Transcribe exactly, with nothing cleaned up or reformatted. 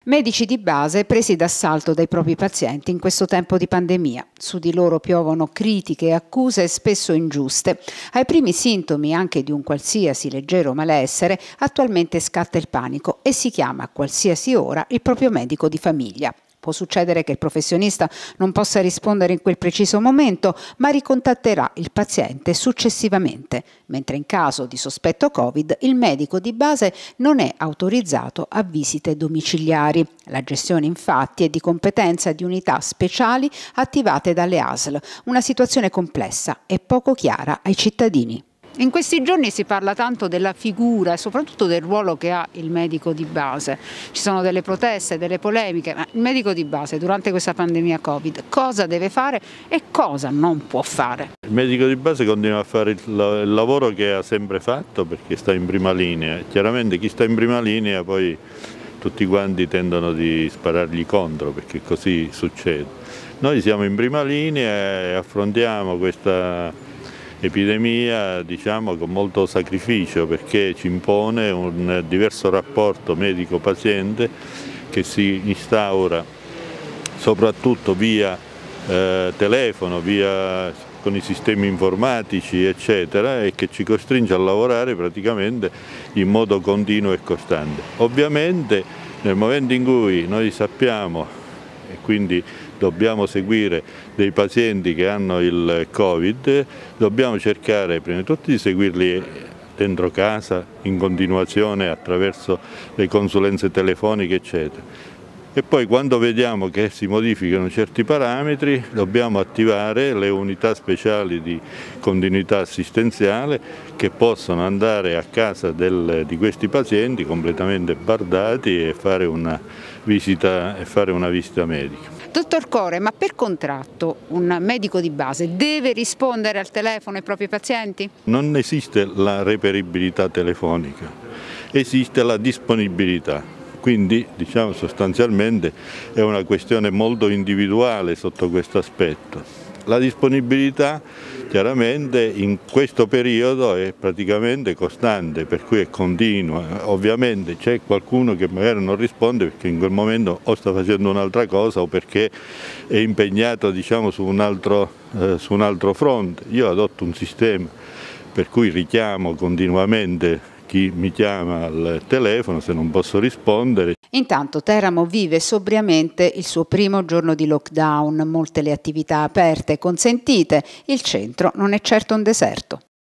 Medici di base presi d'assalto dai propri pazienti in questo tempo di pandemia. Su di loro piovono critiche e accuse spesso ingiuste. Ai primi sintomi anche di un qualsiasi leggero malessere, attualmente scatta il panico e si chiama a qualsiasi ora il proprio medico di famiglia. Può succedere che il professionista non possa rispondere in quel preciso momento, ma ricontatterà il paziente successivamente, mentre in caso di sospetto Covid il medico di base non è autorizzato a visite domiciliari. La gestione infatti è di competenza di unità speciali attivate dalle A S L, una situazione complessa e poco chiara ai cittadini. In questi giorni si parla tanto della figura e soprattutto del ruolo che ha il medico di base. Ci sono delle proteste, delle polemiche, ma il medico di base durante questa pandemia Covid cosa deve fare e cosa non può fare? Il medico di base continua a fare il lavoro che ha sempre fatto perché sta in prima linea. Chiaramente chi sta in prima linea poi tutti quanti tendono di sparargli contro perché così succede. Noi siamo in prima linea e affrontiamo questa epidemia diciamo con molto sacrificio perché ci impone un diverso rapporto medico-paziente che si instaura soprattutto via eh, telefono, via con i sistemi informatici eccetera e che ci costringe a lavorare praticamente in modo continuo e costante. Ovviamente nel momento in cui noi sappiamo e quindi dobbiamo seguire dei pazienti che hanno il Covid, dobbiamo cercare prima di tutto di seguirli dentro casa in continuazione attraverso le consulenze telefoniche eccetera. E poi quando vediamo che si modificano certi parametri dobbiamo attivare le unità speciali di continuità assistenziale che possono andare a casa del, di questi pazienti completamente bardati e fare una visita, e fare una visita medica. Dottor Core, ma per contratto un medico di base deve rispondere al telefono ai propri pazienti? Non esiste la reperibilità telefonica, esiste la disponibilità. Quindi diciamo sostanzialmente è una questione molto individuale sotto questo aspetto. La disponibilità chiaramente in questo periodo è praticamente costante, per cui è continua. Ovviamente c'è qualcuno che magari non risponde perché in quel momento o sta facendo un'altra cosa o perché è impegnato diciamo, su, un altro, eh, su un altro fronte. Io adotto un sistema per cui richiamo continuamente chi mi chiama al telefono se non posso rispondere. Intanto Teramo vive sobriamente il suo primo giorno di lockdown, molte le attività aperte e consentite, il centro non è certo un deserto.